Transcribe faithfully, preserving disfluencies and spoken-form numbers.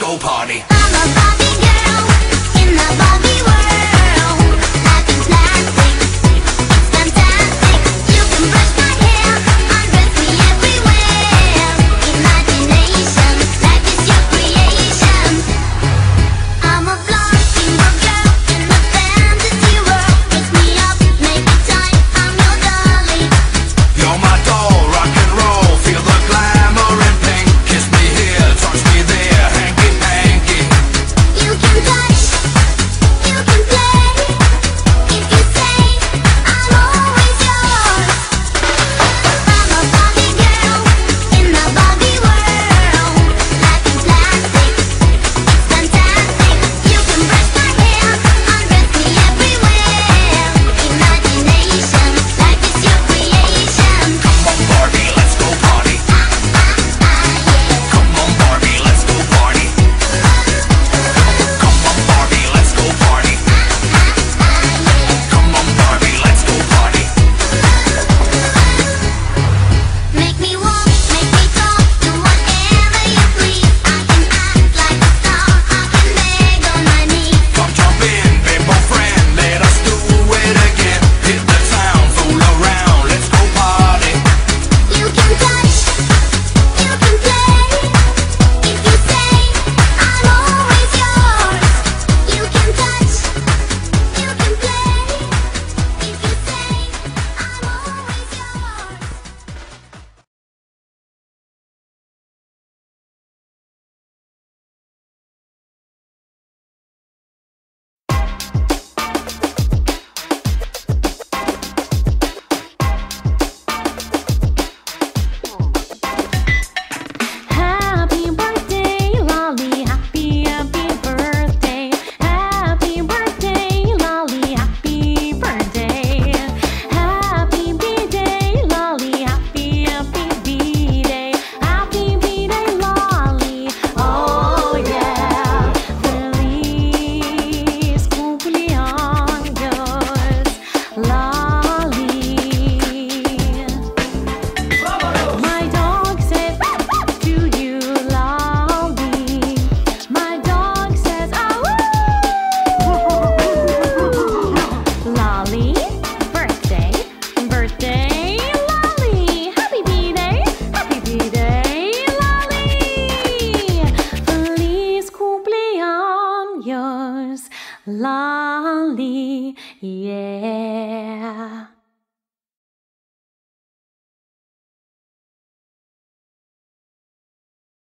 go party. I'm a Barbie girl in the Barbie world. Life is plastic, it's fantastic. You can brush my hair, undress me everywhere. Imagination, life is your creation. I'm a blonde single girl in the fantasy world. Dress me up, make it tight, I'm your dolly. You're my doll, rock and roll, feel the glamour and pink. Kiss me here, touch me there, hanky panky. You can touch, you can play. If you say I'm always yours. I'm a Barbie girl in the Barbie world. Life is plastic, it's fantastic. You can brush my hair, undress me everywhere. Imagination, life is your creation. Come on Barbie, let's go party. Come on Barbie, let's go party. Come on Barbie, let's go party. Come on Barbie, let's go party. Make me walk, make me talk, do whatever you please. I can act like a star, I can beg on my knees. Come jump in, bimbo friend, let us do it again. Hit the town, fool around, let's go party. You can touch, you can play. If you say I'm always yours. You can touch, you can play. If you say I'm always yours. Happy birthday, Lolly, happy, happy birthday. Happy birthday, Lolly, happy birthday. Happy B-Day, Lolly, happy, happy B-Day. Happy B-Day, Lolly, oh yeah. Feliz cumpleaños, Lolly. My dog says to you, Lolly. My dog says, oh, Lolly, birthday, birthday, Lolly. Happy B-Day, happy B-Day, Lolly. Feliz cumpleaños, Lolly, yeah.